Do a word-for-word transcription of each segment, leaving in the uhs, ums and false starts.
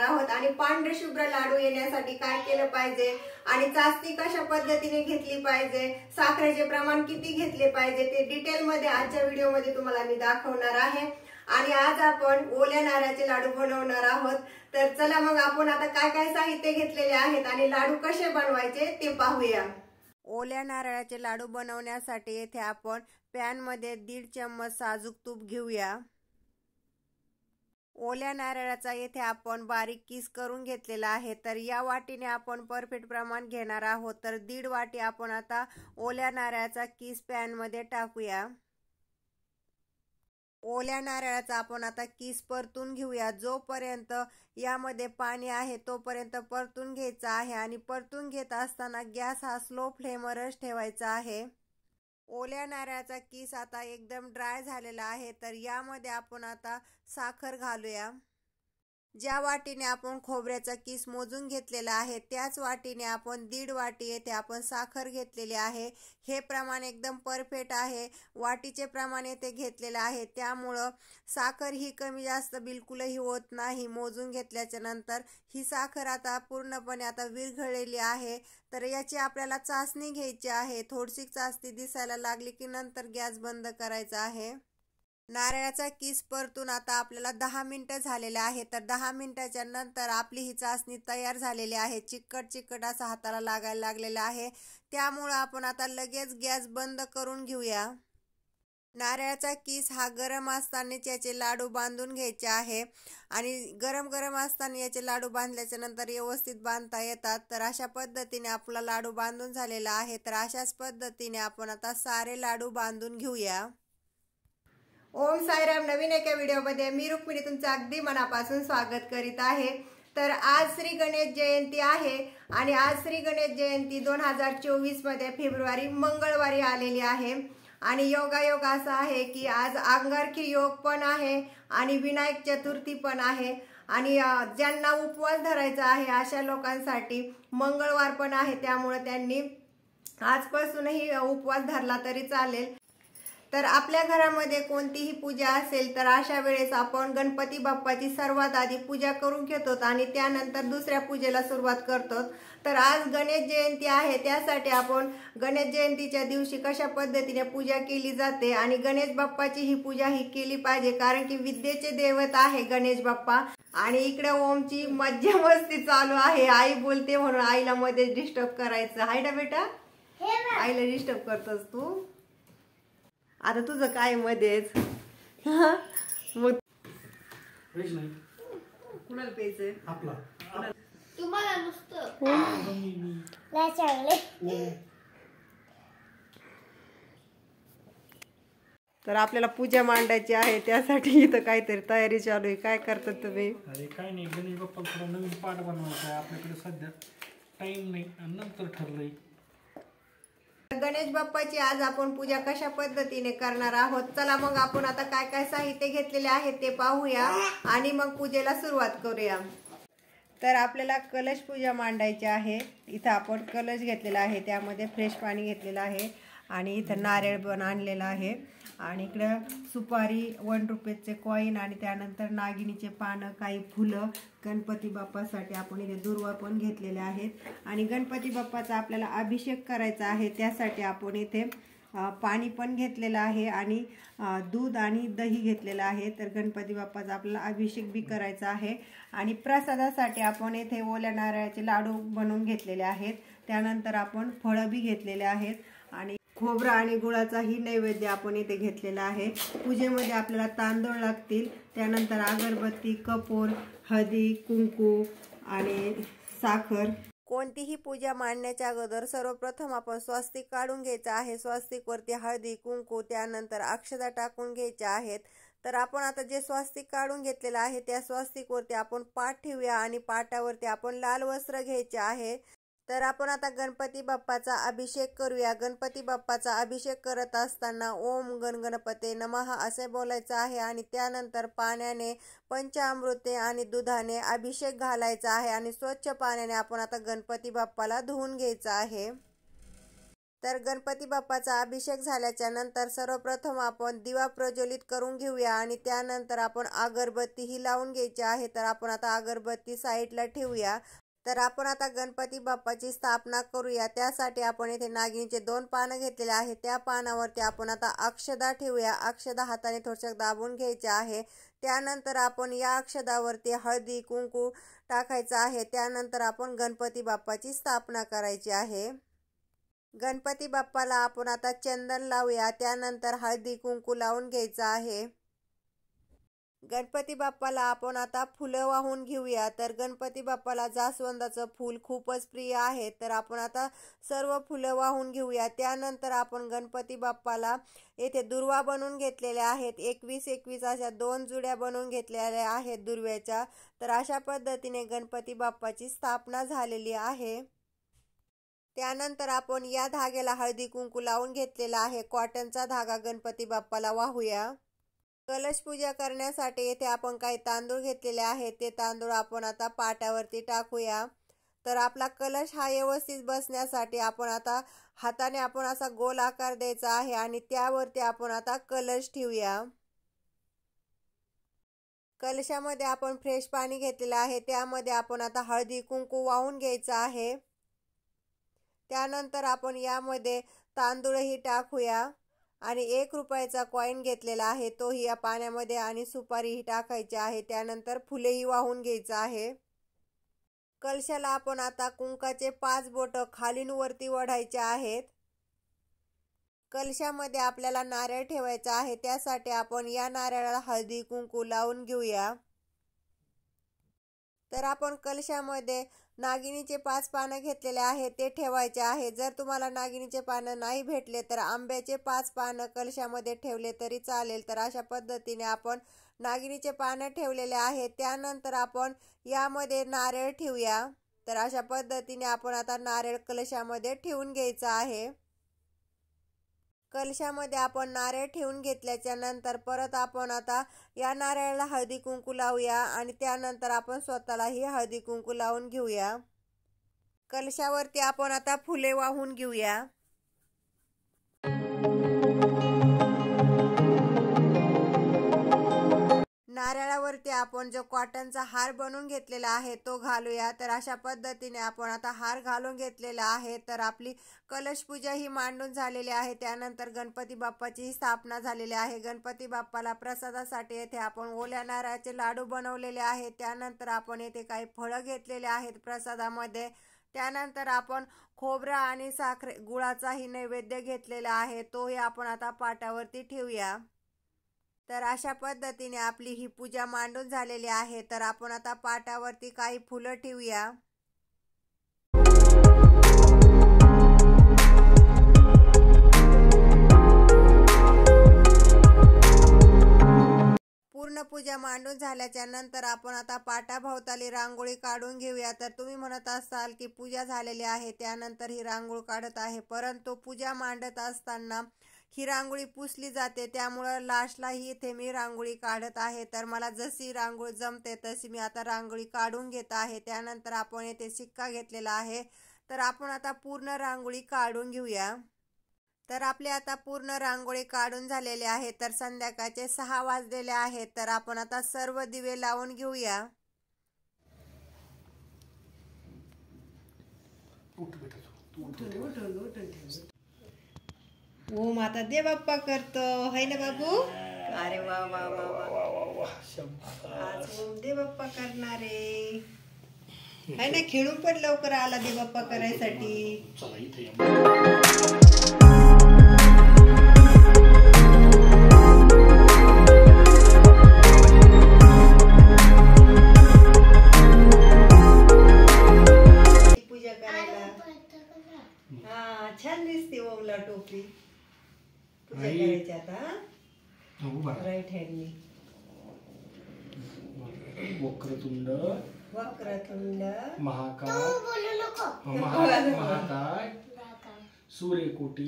आहोत आणि पांढरे शुभ्र लाडू येण्यासाठी काय केलं पाहिजे आणि चासणी कशा पद्धतीने घेतली पाहिजे, साखरेचे प्रमाण किती घेतले पाहिजे ते डिटेल मध्ये आजच्या व्हिडिओ मध्ये तुम्हाला मी दाखवणार आहे। आणि आज आपण ओल्या नारळाचे लाडू बनवणार आहोत। तर चला मग आपण आता काय काय साहित्य घेतलेले आहेत आणि लाडू कसे बनवायचे ते पाहूया। ओल्या नारळाचे लाडू बनवण्यासाठी येथे आपण पॅन मध्ये दीड चम्मच साजूक तूप घेऊया। ओल्या नारळाचा येथे आपण बारीक किस करून घेतलेला आहे। तर या वाटीने आपण परफेक्ट प्रमाण घेणार आहोत। तर दीड वाटी आपण आता ओल्या नारळाचा किस पॅन मध्ये टाकूया। ओल्या नारळाचा आपण आता किस परतून घेऊया। जोपर्यंत यामध्ये पाणी आहे तोपर्यंत परतून घ्यायचा आहे आणि परतून घेत असताना गॅस हा स्लो फ्लेमवरच ठेवायचा आहे। ओल्या नारळाचा किस आता एकदम ड्राय झालेला आहे। तर यामध्ये आपण आता साखर घालूया। ज्या वाटीने आपण खोबऱ्याचा किस मोजून घेतलेला आहे त्याच वाटीने आपण दीड वाटी येथे आपण साखर घेतलेली आहे। हे प्रमाण एकदम परफेक्ट आहे। वाटीचे प्रमाण येथे घेतलेले आहे त्यामुळे साखर ही कमी जास्त बिलकुलही होत नाही। मोजून घेतल्याच्या नंतर ही साखर आता पूर्णपणे आता विरघळलेली आहे। तर याची आपल्याला चासणी घ्यायची आहे। थोडीशी चासणी दिसायला लागली की नंतर गॅस बंद करायचा आहे। नारळाचा किस परतून आता आपल्याला दहा मिनिटं झालेले आहे। तर दहा मिनिटाच्या नंतर आपली ही चासणी तयार झालेली आहे। चिकट चिकट असा हाताला लागायला लागलेला आहे। त्यामुळे आपण आता लगेच गॅस बंद करून घेऊया। नारळाचा किस हा गरम असतानाच याचे लाडू बांधून घ्यायचे आहे आणि गरम गरम असताना याचे लाडू बांधल्याच्या नंतर व्यवस्थित बांधता येतात। तर अशा पद्धतीने आपला लाडू बांधून झालेला आहे। तर अशाच पद्धतीने आपण आता सारे लाडू बांधून घेऊया। ओम साईराम। नवीन एका व्हिडिओमध्ये मी रुक्मिणी तुमचं अगदी मनापासून स्वागत करीत आहे। तर आज श्री गणेश जयंती आहे आणि आज श्री गणेश जयंती दोन हजार चोवीस मध्ये फेब्रुवारी मंगळवारी आलेली आहे आणि योगायोग असा आहे की आज अंगारकी योग पण आहे आणि विनायक चतुर्थी पण आहे आणि ज्यांना उपवास धरायचा आहे अशा लोकांसाठी मंगळवार पण आहे। त्यामुळे त्यांनी आजपासूनही उपवास धरला तरी चालेल। तर आपल्या घरामध्ये कोणतीही पूजा असेल तर अशा वेळेस आपण गणपती बाप्पाची सर्वात आधी पूजा करून घेतो आणि त्यानंतर दुसऱ्या पूजेला सुरुवात करतो। तर आज गणेश जयंती आहे त्यासाठी आपण गणेश जयंतीच्या दिवशी कशा पद्धतीने पूजा केली जाते आणि गणेश बाप्पाची ही पूजा ही केली पाहिजे कारण की विद्येचे दैवत आहे गणेश बाप्पा। आणि इकडे ओमची मज्जा मस्ती चालू आहे। आई बोलते म्हणून आईला मध्ये डिस्टर्ब करायचं आहे ना बेटा, आईला डिस्टर्ब करतोस तू। आता तुझं काय मध्येच मग कुणाला प्यायचंय आपला तुम्हाला नुसतं तर आपल्याला पूजा मांडायची आहे त्यासाठी इथं काहीतरी तयारी चालू आहे। काय करतात तुम्ही? अरे काय नाही, गणेश बाप्पाला थोडा नवीन पाठ बनवायचा आहे। आपल्याकडे सध्या टाइम नाही आणि नंतर ठरलंय। गणेश बाप्पाची आज आपण पूजा कशा पद्धतीने करणार आहोत। चला मग आपण आता काय काय साहित्य घेतलेले आहे ते पाहूया आणि मग पूजेला सुरुवात करूया। तर आपल्याला कलश पूजा मांडायची आहे। इथं आपण कलश घेतलेला आहे त्यामध्ये फ्रेश पाणी घेतलेलं आहे आणि इथं नारळ पण आणलेला आहे आणि इकडं सुपारी वन रुपयाचे कॉईन आणि त्यानंतर नागिनीचे पानं, काही फुलं, गणपती बाप्पासाठी आपण इथे दुर्वा पण घेतलेले आहेत आणि गणपती बाप्पाचा आपल्याला अभिषेक करायचा आहे त्यासाठी आपण इथे पाणी पण घेतलेलं आहे आणि दूध आणि दही घेतलेलं आहे। तर गणपती बाप्पाचा आपल्याला अभिषेक बी करायचा आहे आणि प्रसादासाठी आपण इथे ओल्या नारळाचे लाडू बनवून घेतलेले आहेत। त्यानंतर आपण फळं बी घेतलेले आहेत आणि खोबरा आणि गुळाचाही नैवेद्य आपण इथे घेतलेला आहे। पूजेमध्ये आपल्याला तांदूळ लागतील, त्यानंतर अगरबत्ती, कपूर, हळदी, कुंकू आणि साखर। कोणतीही पूजा मांडण्याच्या अगोदर सर्वप्रथम आपण स्वस्तिक काढून घ्यायचं आहे। स्वस्तिक वरती हळदी, कुंकू, त्यानंतर अक्षता टाकून घ्यायच्या आहेत। तर आपण आता जे स्वस्तिक काढून घेतलेलं आहे त्या स्वस्तिक वरती आपण पाट ठेवूया आणि पाटावरती आपण लाल वस्त्र घ्यायचे आहे। तर आपण आता गणपती बाप्पाचा अभिषेक करूया। गणपती बाप्पाचा अभिषेक करत असताना ओम गण गणपते नमः असे बोलायचं आहे आणि त्यानंतर पाण्याने, पंचामृते आणि दुधाने अभिषेक घालायचा आहे आणि स्वच्छ पाण्याने आपण आता गणपती बाप्पाला धुवून घ्यायचं आहे। तर गणपती बाप्पाचा अभिषेक झाल्याच्या नंतर सर्वप्रथम आपण दिवा प्रज्वलित करून घेऊया आणि त्यानंतर आपण अगरबत्ती ही लावून घ्यायची आहे। तर आपण आता अगरबत्ती साईडला ठेवूया। तर आपण आता गणपती बाप्पाची स्थापना करूया। त्यासाठी आपण इथे नागिनीचे दोन पानं घेतलेले आहेत। त्या पानावरती आपण आता अक्षदा ठेवूया। अक्षदा हाताने थोडसं दाबून घ्यायचे आहे। त्यानंतर आपण या अक्षदावरती हळदी कुंकू टाकायचं आहे। त्यानंतर आपण गणपती बाप्पाची स्थापना करायची आहे। गणपती बाप्पाला आपण आता चंदन लावूया। त्यानंतर हळदी कुंकू लावून घ्यायचं आहे। गणपती बाप्पाला आपण आता फुलं वाहून घेऊया। तर गणपती बाप्पाला जास्वंदाचं फूल खूपच प्रिय आहे। तर आपण आता सर्व फुलं वाहून घेऊया। त्यानंतर आपण गणपती बाप्पाला येथे दुर्वा बनवून घेतलेल्या आहेत। एकवीस एकवीस अशा दोन जुड्या बनवून घेतलेल्या आहेत दुर्व्याच्या। तर अशा पद्धतीने गणपती बाप्पाची स्थापना झालेली आहे। त्यानंतर आपण या धाग्याला हळदी कुंकू लावून घेतलेला आहे। कॉटनचा धागा गणपती बाप्पाला वाहूया। कलश पूजा करण्यासाठी येथे आपण काही तांदूळ घेतलेले आहेत। ते तांदूळ आपण आता पाटावरती टाकूया। तर आपला कलश हा व्यवस्थित बसण्यासाठी आपण आता हाताने आपण असा गोल आकार द्यायचा आहे आणि त्यावरती आपण आता कलश ठेवूया। कलशामध्ये आपण फ्रेश पाणी घेतलेलं आहे। त्यामध्ये आपण आता हळदी कुंकू वाहून घ्यायचं आहे। त्यानंतर आपण यामध्ये तांदूळही टाकूया आणि एक रुपयाचा कॉइन घेतलेला आहे तोही या पाण्यामध्ये आणि सुपारीही टाकायची आहे। त्यानंतर फुलेही वाहून घ्यायचं आहे। कलशाला आपण आता कुंकाचे पाच बोट खालीन वरती ओढायचे आहेत। कलशामध्ये आपल्याला नारळ ठेवायचा आहे। त्यासाठी आपण या नारळाला हळदी कुंकू लावून घेऊया। तर आपण कलशामध्ये नागिनीचे पाच पानं घेतलेले आहेत ते ठेवायचे आहे। जर तुम्हाला नागिनीचे पानं नाही भेटले तर आंब्याचे पाच पानं कलशामध्ये ठेवले तरी चालेल। तर अशा पद्धतीने आपण नागिनीचे पानं ठेवलेले आहेत। त्यानंतर आपण यामध्ये नारळ ठेवूया। तर अशा पद्धतीने आपण आता नारळ कलशामध्ये ठेवून घ्यायचा आहे। कलशामध्ये आपण नारळ ठेवून घेतल्याच्या नंतर परत आपण आता या नारळाला हळदी कुंकू लावूया आणि त्यानंतर आपण स्वतःलाही हळदी कुंकू लावून घेऊया। कलशावरती आपण आता फुले वाहून घेऊया। नारळावरती आपण जो कॉटनचा हार बनवून घेतलेला आहे तो घालूया। तर अशा पद्धतीने आपण आता हार घालून घेतलेला आहे। तर आपली कलश पूजा ही मांडून झालेली आहे। त्यानंतर गणपती बाप्पाची स्थापना झालेली आहे। गणपती बाप्पाला प्रसादासाठी येथे आपण ओल्या नारळाचे लाडू बनवलेले आहेत। त्यानंतर आपण येथे काही फळं घेतलेले आहेत प्रसादामध्ये। त्यानंतर आपण खोबरा आणि साखरे गुळाचाही नैवेद्य घेतलेला आहे तोही आपण आता पाटावरती ठेवूया। तर अशा पद्धतीने आपली ही पूजा मांडून झालेली आहे। तर आपण आता पाटावरती काही फुलं ठेवूया। पूर्ण पूजा मांडून झाल्याच्या नंतर आपण आता पाटाभोवताली रांगोळी काढून घेऊया। तर तुम्ही म्हणत असाल की पूजा झालेली आहे त्यानंतर ही रांगोळी काढत आहे, परंतु पूजा मांडत असताना ही रांगोळी पुसली जाते, त्यामुळे लास्टला ही इथे मी रांगोळी काढत आहे। तर मला जशी रांगोळी जमते तशी मी आता रांगोळी काढून घेत आहे। त्यानंतर आपण येथे शिक्का घेतलेला आहे। तर आपण आता पूर्ण रांगोळी काढून घेऊया। तर आपले आता पूर्ण रांगोळी काढून झालेले आहे। तर संध्याकाळचे सहा वाजलेले आहेत। तर आपण आता सर्व दिवे लावून घेऊया। ओम आता दे बाप्पा करतो है ना बाबू। अरे वा वा वा वा आज ओम दे बाप्पा करणारे है ना। खेळून पण लवकर आला दे बाप्पा करायसाठी। पूजा करायला हा छान दिसते ओमला टोपी। पूजा करायची आता राईट हँडनी। वक्रतुंड वक्रतुंड महाकाय महाकाय सूर्यकोटी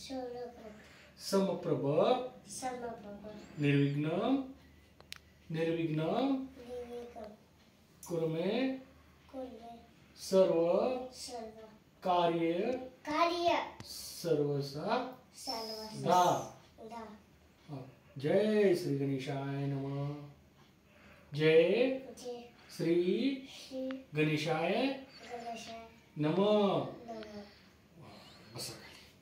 समप्रभ निर्विघ्न निर्विघ्न कुरु मे सर्व कार्य कार्य सर्वसा सर्वदा दा जय श्री गणेशाय नमः. जय जय श्री श्री गणेशाय गणेशाय नमः. नमः. बसा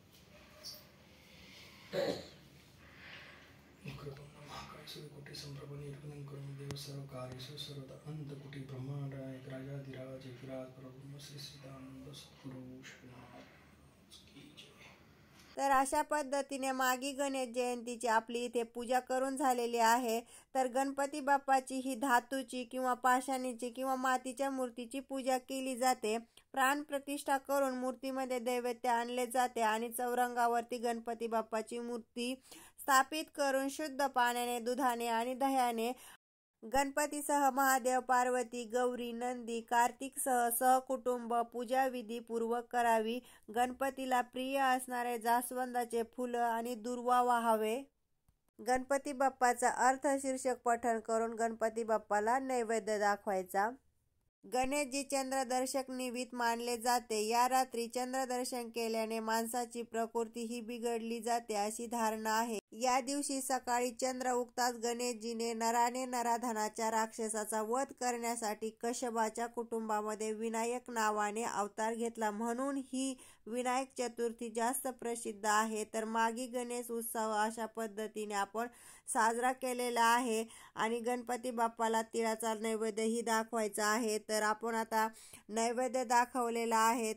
महाकाय सूर्यकोटी संप्रभ निर्गुणं करुण देव सर्व कार्येषु सर्वदा अंतकोटी ब्रह्मांड नायक राजाधिराज एकराज परब्रह्म श्री सच्चिदानंद सद्गुरु श्रीनाथ की जय. तर अशा पद्धतीने मागी गणेश जयंतीची आपली इथे पूजा करून झालेली आहे. तर गणपती बाप्पाची ही धातूची किंवा पाषाणीची किंवा मातीच्या मूर्तीची पूजा केली जाते. प्राण प्रतिष्ठा करून मूर्तीमध्ये दैवत्य आणले जाते आणि चौरंगावरती गणपती बाप्पाची मूर्ती स्थापित करून शुद्ध पाण्याने, दुधाने आणि दह्याने गणपतीसह महादेव, पार्वती, गौरी, नंदी, कार्तिकसह सहकुटुंब पूजा विधी पूर्वक करावी. गणपतीला प्रिय असणारे जास्वंदाचे फुलं आणि दुर्वा वाहावे. गणपती बाप्पाचा अर्थ शीर्षक पठण करून गणपती बाप्पाला नैवेद्य दाखवायचा. गणेशजी चंद्रदर्शक निमित्त मानले जाते. या रात्री चंद्रदर्शन केल्याने माणसाची प्रकृती ही बिघडली जाते अशी धारणा आहे. या दिवशी सकाळी चंद्र उगताच गणेशजीने नराने नराधनाच्या राक्षसाचा वध करण्यासाठी कश्यपाच्या कुटुंबामध्ये विनायक नावाने अवतार घेतला, म्हणून ही विनायक चतुर्थी जास्त प्रसिद्ध आहे. तर मागी गणेश उत्सव अशा पद्धतीने आपण साजरा केलेला आहे आणि गणपती बाप्पाला तिळाचा नैवेद्यही दाखवायचा आहे. तर आपण आता नैवेद्य दाखवलेला आहे.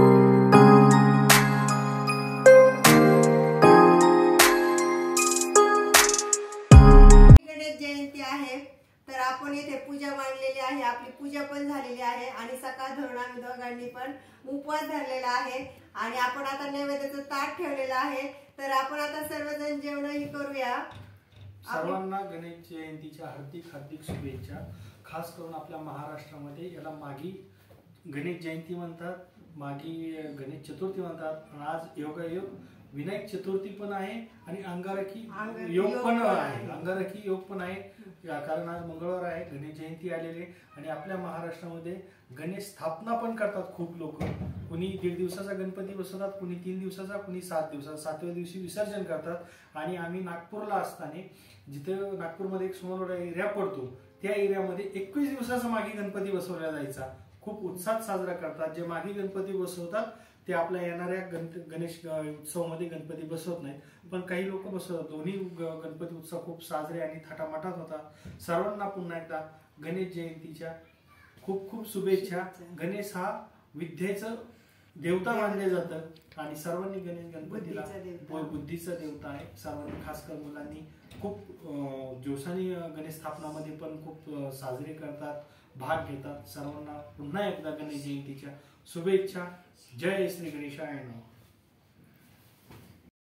गणेश जयंती आहे तर आपण इथे पूजा मांडलेली आहे. आपली पूजा पण झालेली आहे आणि सकाळ धरून आम्ही दोघांनी पण उपवास धरलेला आहे आणि आपण आता नैवेद्याचं ताट ठेवलेलं आहे. तर आपण आता सर्वजण जेवणही करूया. सर्वांना गणेश जयंतीच्या हार्दिक हार्दिक शुभेच्छा. खास करून आपल्या महाराष्ट्रामध्ये याला मागी गणेश जयंती म्हणतात, मागी गणेश चतुर्थी म्हणतात. आज योगायोग विनायक चतुर्थी पण आहे आणि अंगारकी योग पण आहे. अंगारकी योग पण आहे कारण आज मंगळवार आहे, गणेश जयंती आलेली आणि आपल्या महाराष्ट्रामध्ये गणेश स्थापना पण करतात खूप लोक. कुणी दीड दिवसाचा गणपती बसवतात, कुणी तीन दिवसाचा, कुणी सात दिवसाचा. सातव्या दिवशी विसर्जन करतात आणि आम्ही नागपूरला असताना जिथे नागपूरमध्ये एक सोनवडा एरिया पडतो त्या एरियामध्ये एकवीस दिवसाचा मागी गणपती बसवला जायचा. खूप उत्साहात साजरा करतात. जे मागी गणपती बसवतात ते आपल्या येणाऱ्या गणेश उत्सवामध्ये गणपती बसवत नाहीत, पण काही लोक बसवतात. दोन्ही गणपती उत्सव खूप साजरे आणि थाटामाटात होता. सर्वांना पुन्हा एकदा गणेश जयंतीच्या खूप खूप शुभेच्छा. गणेश हा विद्येचं देवता मानले जातं आणि सर्वांनी गणेश गणपतीला बुद्धीचा देवता आहे. सर्वांनी खासकर मुलांनी खूप जोशाने गणेश स्थापनामध्ये पण खूप साजरे करतात, भाग घेतात. सर्वांना पुन्हा एकदा गणेश जयंतीच्या शुभेच्छा. जय श्री गणेशाय नमः.